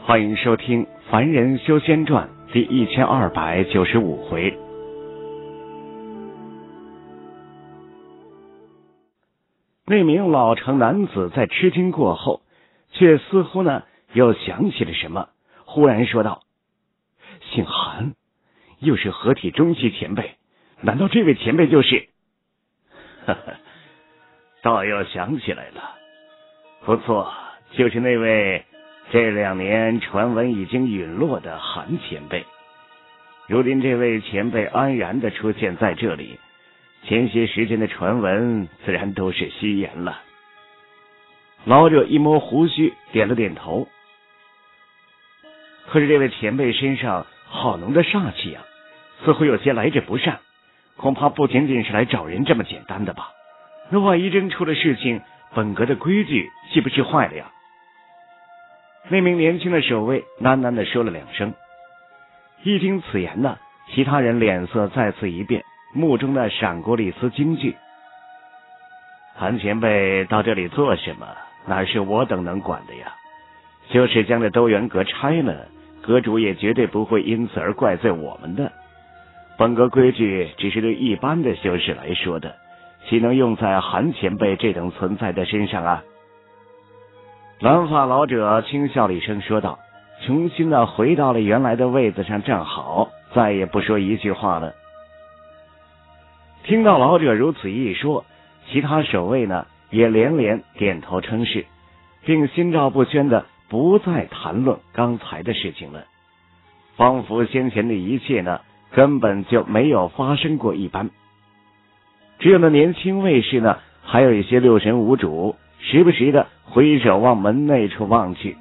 欢迎收听《凡人修仙传》第1295回。那名老成男子在吃惊过后，却似乎又想起了什么，忽然说道：“姓韩，又是合体中期前辈，难道这位前辈就是？”呵呵，倒又想起来了，不错，就是那位这2年传闻已经陨落的韩前辈。如今这位前辈安然地出现在这里，前些时间的传闻自然都是虚言了。老者一摸胡须，点了点头。可是这位前辈身上好浓的煞气啊，似乎有些来者不善，恐怕不仅仅是来找人这么简单的吧？那万一真出了事情，本阁的规矩岂不是坏了呀？那名年轻的守卫喃喃地说了2声。一听此言其他人脸色再次一变，目中闪过了一丝惊惧。韩前辈到这里做什么，哪是我等能管的呀？就是将这兜元阁拆了，阁主也绝对不会因此而怪罪我们的。本阁规矩只是对一般的修士来说的，岂能用在韩前辈这等存在的身上啊？蓝发老者轻笑了一声说道，重新回到了原来的位子上站好，再也不说一句话了。听到老者如此一说，其他守卫也连连点头称是，并心照不宣的不再谈论刚才的事情了，仿佛先前的一切根本就没有发生过一般。只有那年轻卫士还有一些六神无主，时不时的回首往门内处望去。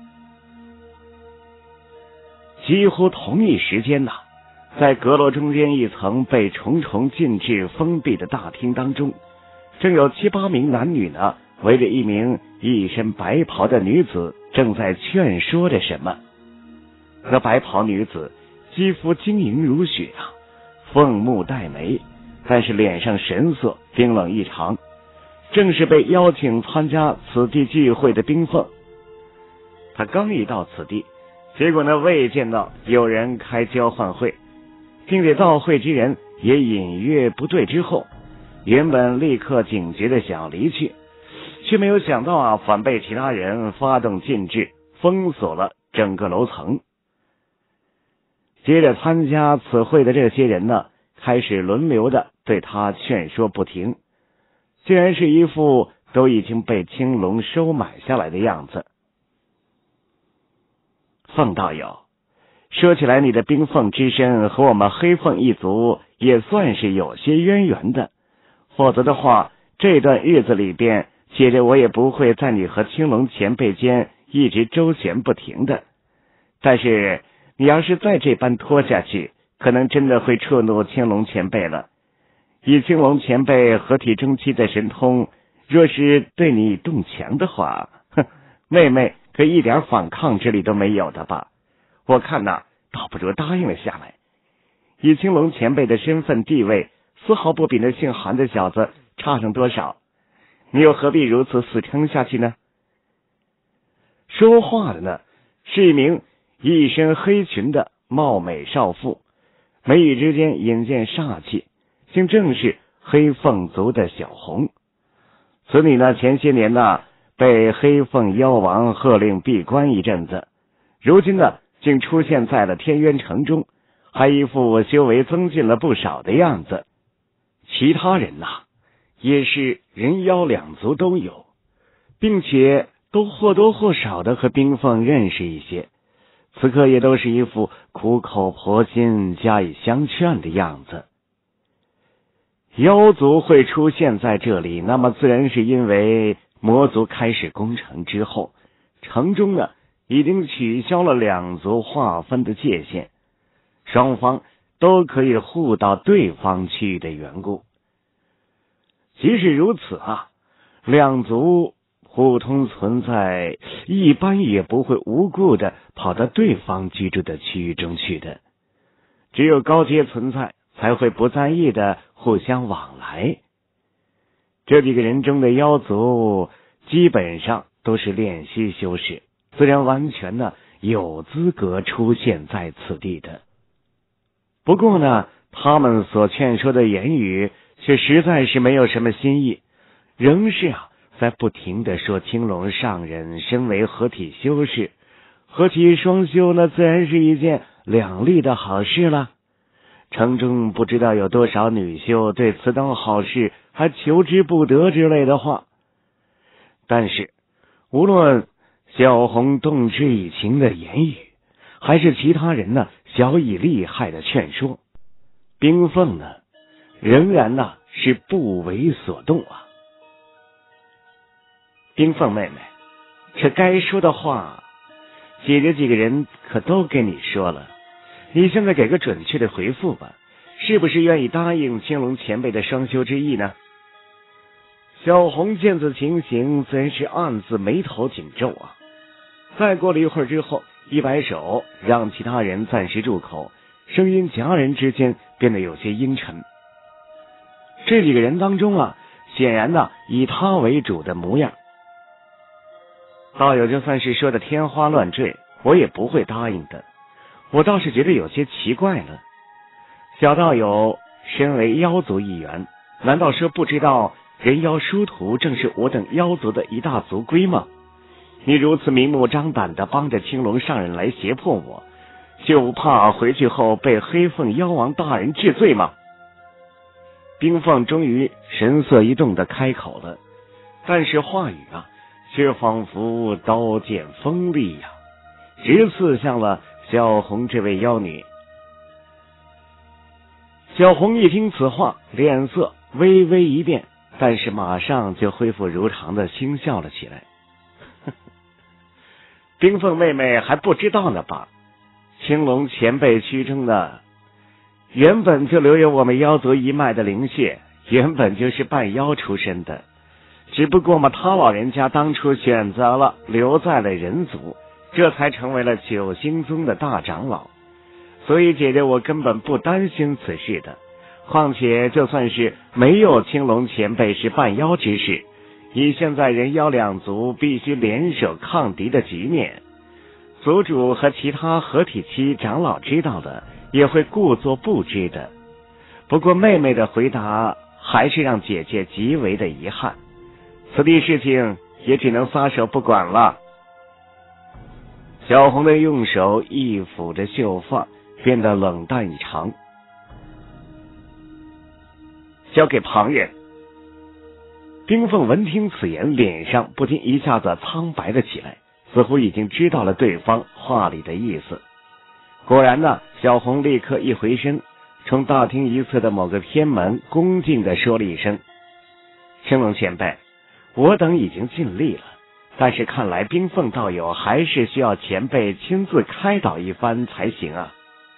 几乎同一时间在阁楼中间一层被重重禁制封闭的大厅当中，正有7、8名男女围着一名一身白袍的女子正在劝说着什么。那白袍女子肌肤晶莹如雪凤目黛眉，但是脸上神色冰冷异常，正是被邀请参加此地聚会的冰凤。他刚一到此地，结果未见到有人开交换会，并且到会之人也隐约不对之后，原本立刻警觉的想离去，却没有想到反被其他人发动禁制，封锁了整个楼层。接着参加此会的这些人开始轮流的对他劝说不停，竟然是一副都已经被青龙收买下来的样子。凤道友，说起来你的冰凤之身和我们黑凤一族也算是有些渊源的，否则的话这段日子里边，接着我也不会在你和青龙前辈间一直周旋不停的。但是你要是再这般拖下去，可能真的会触怒青龙前辈了。以青龙前辈合体中期的神通，若是对你动强的话，妹妹可一点反抗之力都没有的吧？我看倒不如答应了下来。以青龙前辈的身份地位，丝毫不比那姓韩的小子差上多少，你又何必如此死撑下去呢？说话的是一名一身黑裙的貌美少妇，眉宇之间引见煞气，竟正是黑凤族的小红。此女前些年被黑凤妖王喝令闭关一阵子，如今竟出现在了天渊城中，还一副修为增进了不少的样子。其他人也是人妖2族都有，并且都或多或少的和冰凤认识一些，此刻也都是一副苦口婆心加以相劝的样子。妖族会出现在这里，那么自然是因为魔族开始攻城之后，城中已经取消了2族划分的界限，双方都可以互到对方区域的缘故。即使如此2族互通存在，一般也不会无故的跑到对方居住的区域中去的，只有高阶存在才会不在意的互相往来。这几个人中的妖族基本上都是炼虚修士，自然完全有资格出现在此地的。不过呢，他们所劝说的言语却实在是没有什么新意，仍是在不停地说青龙上人身为合体修士，合体双修那自然是一件两利的好事了。城中不知道有多少女修对此等好事还求之不得之类的话。但是无论萧红动之以情的言语，还是其他人呢小以厉害的劝说，冰凤呢仍然是不为所动啊。冰凤妹妹，这该说的话姐姐几个人可都跟你说了，你现在给个准确的回复吧，是不是愿意答应青龙前辈的双修之意呢？小红见此情形，自然是暗自眉头紧皱啊。再过了一会儿之后，一摆手让其他人暂时住口，声音戛然之间变得有些阴沉。这几个人当中显然以他为主的模样。道友就算是说的天花乱坠，我也不会答应的。我倒是觉得有些奇怪了。小道友身为妖族一员，难道说不知道人妖殊途正是我等妖族的一大族规吗？你如此明目张胆的帮着青龙上人来胁迫我，就不怕回去后被黑凤妖王大人治罪吗？冰凤终于神色一动的开口了，但是话语却仿佛刀剑锋利直刺向了小红这位妖女。小红一听此话，脸色微微一变，但是马上就恢复如常的轻笑了起来。冰凤妹妹还不知道呢吧？青龙前辈躯中的原本就留有我们妖族一脉的灵血，原本就是半妖出身的，只不过他老人家当初选择了留在了人族，这才成为了九星宗的大长老。所以姐姐我根本不担心此事的。况且就算是没有青龙前辈是半妖之事，以现在人妖两族必须联手抗敌的局面，族主和其他合体期长老知道的也会故作不知的。不过妹妹的回答还是让姐姐极为的遗憾，此地事情也只能撒手不管了。小红的用手一抚着秀发，变得冷淡异常。交给旁人。冰凤闻听此言，脸上不禁一下子苍白了起来，似乎已经知道了对方话里的意思。果然小红立刻一回身，冲大厅一侧的某个偏门恭敬地说了一声：青龙前辈，我等已经尽力了，但是看来冰凤道友还是需要前辈亲自开导一番才行啊。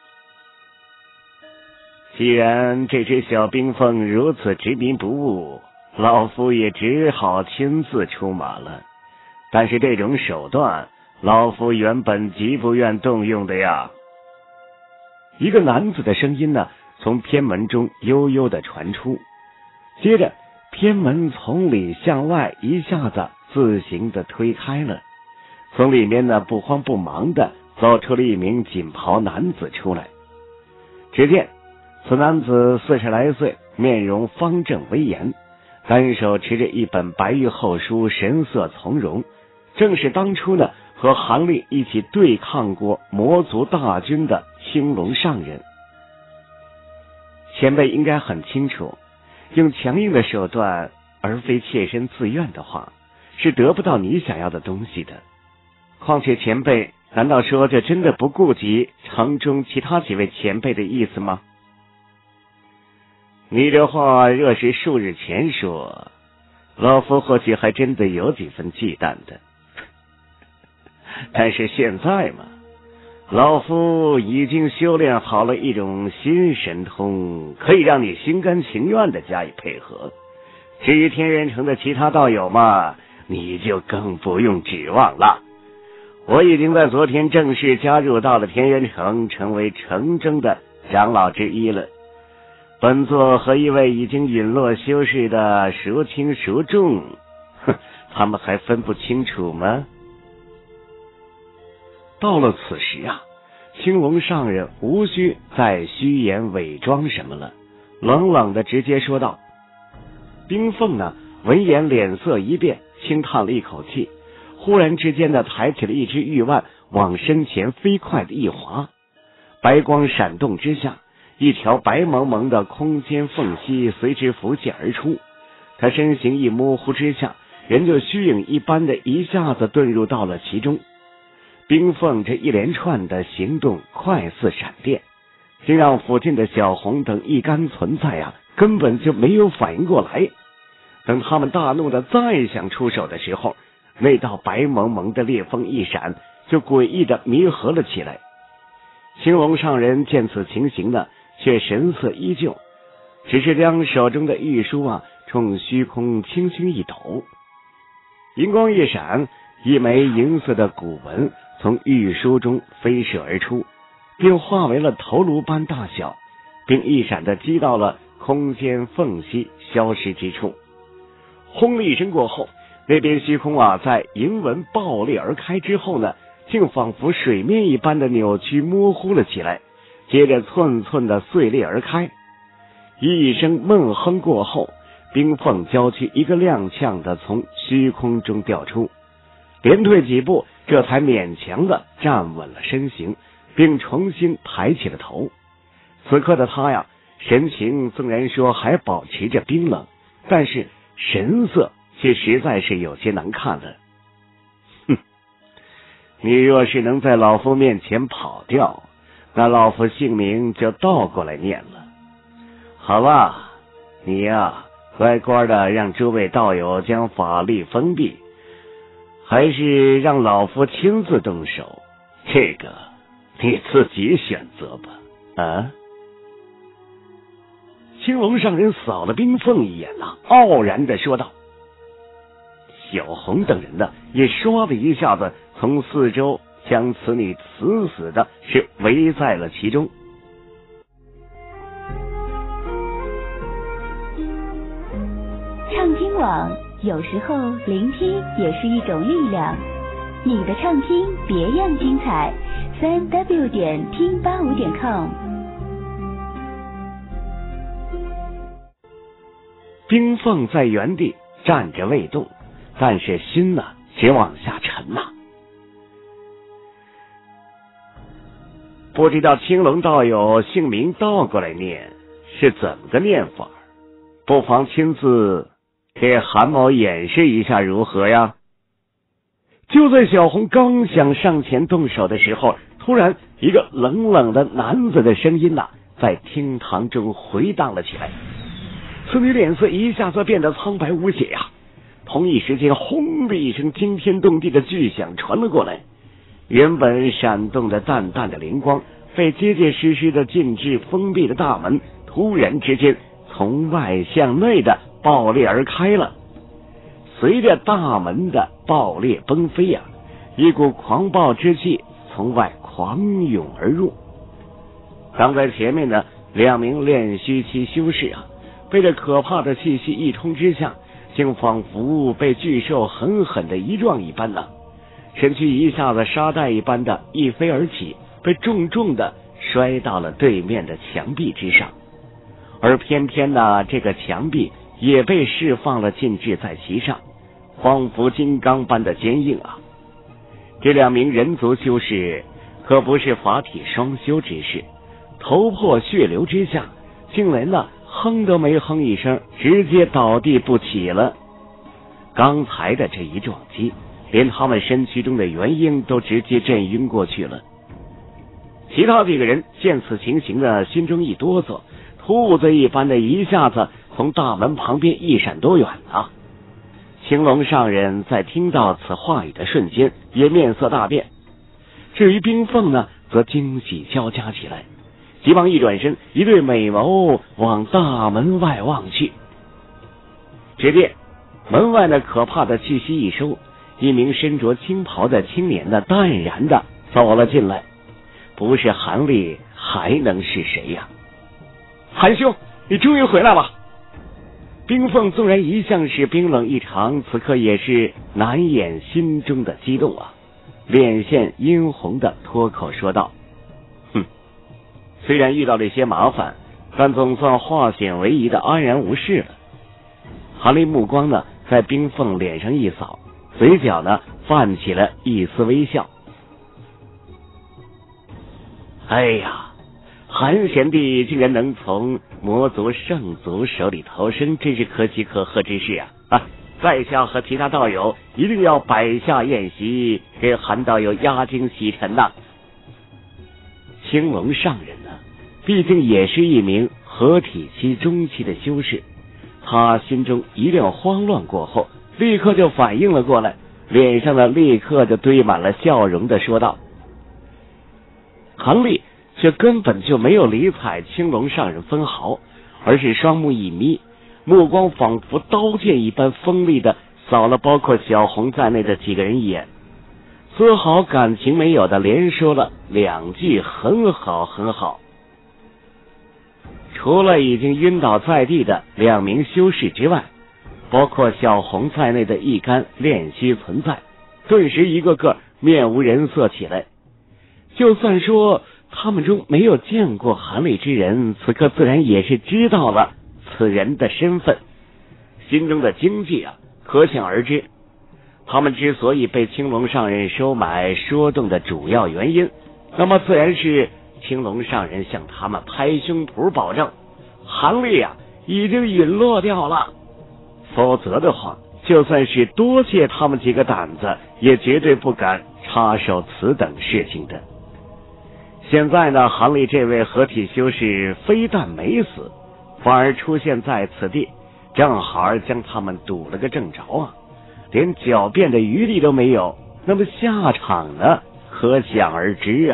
既然这只小冰凤如此执迷不悟，老夫也只好亲自出马了。但是这种手段，老夫原本极不愿动用的呀。一个男子的声音从偏门中悠悠地传出，接着偏门从里向外一下子自行地推开了，从里面不慌不忙地走出了一名锦袍男子出来。只见此男子40来岁，面容方正威严，单手持着一本白玉厚书，神色从容，正是当初和韩立一起对抗过魔族大军的青龙上人。前辈应该很清楚，用强硬的手段而非切身自愿的话，是得不到你想要的东西的。况且前辈难道说就真的不顾及城中其他几位前辈的意思吗？你这话若是数日前说，老夫或许还真的有几分忌惮的。但是现在嘛，老夫已经修炼好了一种新神通，可以让你心甘情愿的加以配合。至于天元城的其他道友嘛，你就更不用指望了。我已经在昨天正式加入到了天元城，成为城中的长老之一了。本座和一位已经陨落修士的孰轻孰重，他们还分不清楚吗？ 到了此时啊，青龙上人无需再虚言伪装什么了，冷冷的直接说道。冰凤呢，闻言脸色一变，轻叹了一口气，忽然之间的抬起了一只玉腕，往身前飞快的一划，白光闪动之下，一条白蒙蒙的空间缝隙随之浮现而出。他身形一模糊之下，人就虚影一般的一下子遁入到了其中。冰凤这一连串的行动快似闪电，竟让附近的小红等一干存在啊，根本就没有反应过来。等他们大怒的再想出手的时候，那道白蒙蒙的裂缝一闪，就诡异的弥合了起来。青龙上人见此情形呢，却神色依旧，只是将手中的玉书啊冲虚空轻轻一抖，银光一闪，一枚银色的古文从玉书中飞射而出，并化为了头颅般大小，并一闪的击到了空间缝隙消失之处。轰的一声过后，那边虚空啊在银文爆裂而开之后呢，竟仿佛水面一般的扭曲模糊了起来，接着寸寸的碎裂而开。一声闷哼过后，冰凤娇躯一个踉跄的从虚空中掉出，连退几步，这才勉强的站稳了身形，并重新抬起了头。此刻的他呀，神情虽然说还保持着冰冷，但是神色却实在是有些难看了。哼，你若是能在老夫面前跑掉，那老夫姓名就倒过来念了。好吧，你呀，乖乖的让诸位道友将法力封闭，还是让老夫亲自动手，这个你自己选择吧。啊！青龙上人扫了冰凤一眼啊，傲然的说道。小红等人呢，也唰的一下子从四周将此女死死的是围在了其中。 畅听网，有时候聆听也是一种力量。你的畅听别样精彩，3w.听85.com。 冰凤在原地站着未动，但是心呢直往下沉呐。不知道青龙道友姓名倒过来念是怎么个念法，不妨亲自给韩某演示一下如何呀？就在小红刚想上前动手的时候，突然一个冷冷的男子的声音呐，在厅堂中回荡了起来。此女脸色一下子变得苍白无血呀。同一时间，轰的一声惊天动地的巨响传了过来，原本闪动的淡淡的灵光被结结实实的禁制封闭的大门突然之间从外向内的爆裂而开了。随着大门的爆裂崩飞啊，一股狂暴之气从外狂涌而入。挡在前面的两名炼虚期修士啊，被这可怕的气息一冲之下，竟仿佛被巨兽狠狠的一撞一般呢，身躯一下子沙袋一般的一飞而起，被重重的摔到了对面的墙壁之上。而偏偏呢，这个墙壁也被释放了禁制在其上，仿佛金刚般的坚硬啊。这两名人族修士可不是法体双修之士，头破血流之下，竟然呢哼都没哼一声，直接倒地不起了。刚才的这一撞击，连他们身躯中的元婴都直接震晕过去了。其他几个人见此情形的心中一哆嗦，兔子一般的一下子从大门旁边一闪多远啊！青龙上人在听到此话语的瞬间也面色大变，至于冰凤呢，则惊喜交加起来，急忙一转身，一对美眸往大门外望去。只见门外那可怕的气息一收，一名身着青袍的青年的淡然的走了进来，不是韩立还能是谁呀？韩兄，你终于回来了。冰凤纵然一向是冰冷异常，此刻也是难掩心中的激动啊。 脸现殷红的脱口说道：虽然遇到了一些麻烦，但总算化险为夷的安然无事了。韩立目光呢在冰凤脸上一扫，嘴角呢泛起了一丝微笑。哎呀，韩贤弟竟然能从魔族圣族手里逃生，真是可喜可贺之事啊！在下和其他道友一定要摆下宴席，给韩道友压惊洗尘呐。青龙上人呢，毕竟也是一名合体期中期的修士，他心中一阵慌乱过后，立刻就反应了过来，脸上呢立刻就堆满了笑容的说道。韩立却根本就没有理睬青龙上人分毫，而是双目一眯，目光仿佛刀剑一般锋利的扫了包括小红在内的几个人一眼，丝毫感情没有的连说了2句很好很好。除了已经晕倒在地的2名修士之外，包括小红在内的一干练虚存在，顿时一个个面无人色起来。就算说他们中没有见过韩立之人，此刻自然也是知道了此人的身份，心中的惊悸可想而知。他们之所以被青龙上人收买说动的主要原因，那么自然是青龙上人向他们拍胸脯保证韩立已经陨落掉了，否则的话，就算是多借他们几个胆子，也绝对不敢插手此等事情的。现在呢，韩立这位合体修士非但没死，反而出现在此地，正好将他们堵了个正着连狡辩的余地都没有，那么下场呢，可想而知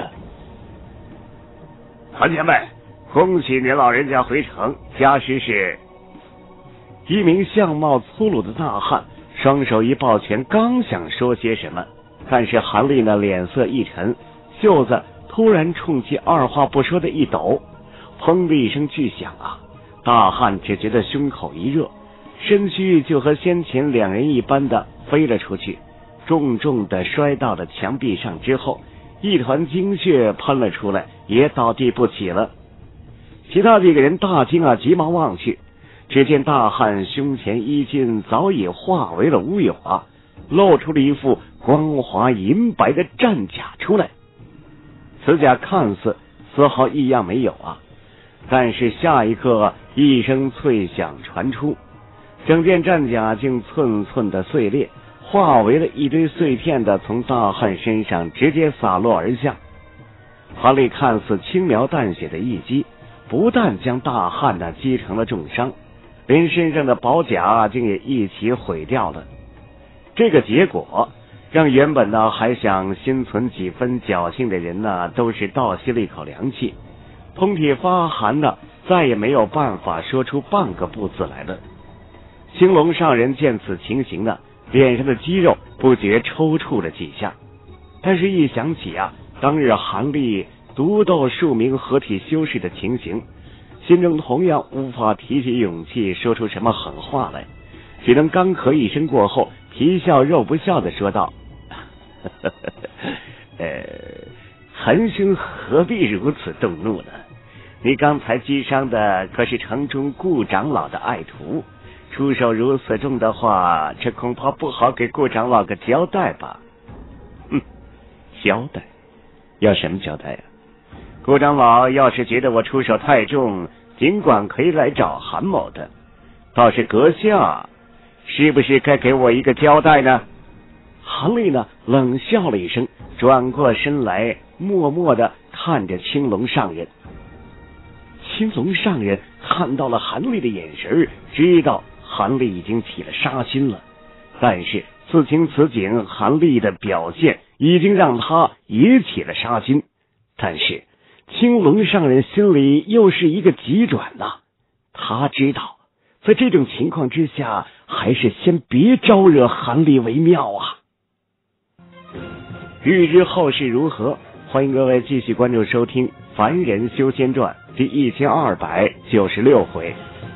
韩前辈，恭喜您老人家回城，家师是。一名相貌粗鲁的大汉双手一抱拳，刚想说些什么，但是韩立呢脸色一沉，袖子突然冲其二话不说的一抖，砰的一声巨响大汉只觉得胸口一热，身躯就和先前2人一般的飞了出去，重重的摔到了墙壁上之后，一团精血喷了出来，也倒地不起了。其他几个人大惊急忙望去，只见大汉胸前衣襟早已化为了乌有露出了一副光滑银白的战甲出来。此甲看似丝毫异样没有但是下一刻一声脆响传出，整件战甲竟寸寸的碎裂，化为了一堆碎片的从大汉身上直接洒落而下。韩立看似轻描淡写的一击，不但将大汉击成了重伤，连身上的宝甲竟也一起毁掉了。这个结果让原本还想心存几分侥幸的人都是倒吸了一口凉气，通体发寒再也没有办法说出半个不字来了。青龙上人见此情形脸上的肌肉不觉抽搐了几下，但是一想起当日韩立独斗数名合体修士的情形，心中同样无法提起勇气说出什么狠话来，只能干咳一声过后，皮笑肉不笑的说道：韩兄何必如此动怒呢？你刚才击伤的可是城中顾长老的爱徒，出手如此重的话，这恐怕不好给顾长老个交代吧。交代？要什么交代顾长老要是觉得我出手太重，尽管可以来找韩某的，倒是阁下是不是该给我一个交代呢？韩立冷笑了一声，转过身来默默地看着青龙上人。青龙上人看到了韩立的眼神，知道韩立已经起了杀心了，但是此情此景，韩立的表现已经让他也起了杀心，但是青龙上人心里又是一个急转他知道在这种情况之下，还是先别招惹韩立为妙欲知后事如何，欢迎各位继续关注收听《凡人修仙传》第1296回